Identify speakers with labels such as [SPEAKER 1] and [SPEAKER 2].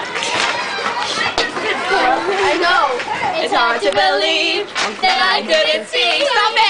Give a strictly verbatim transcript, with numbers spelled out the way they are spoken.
[SPEAKER 1] I know. It's hard to believe that I couldn't see. Stop it.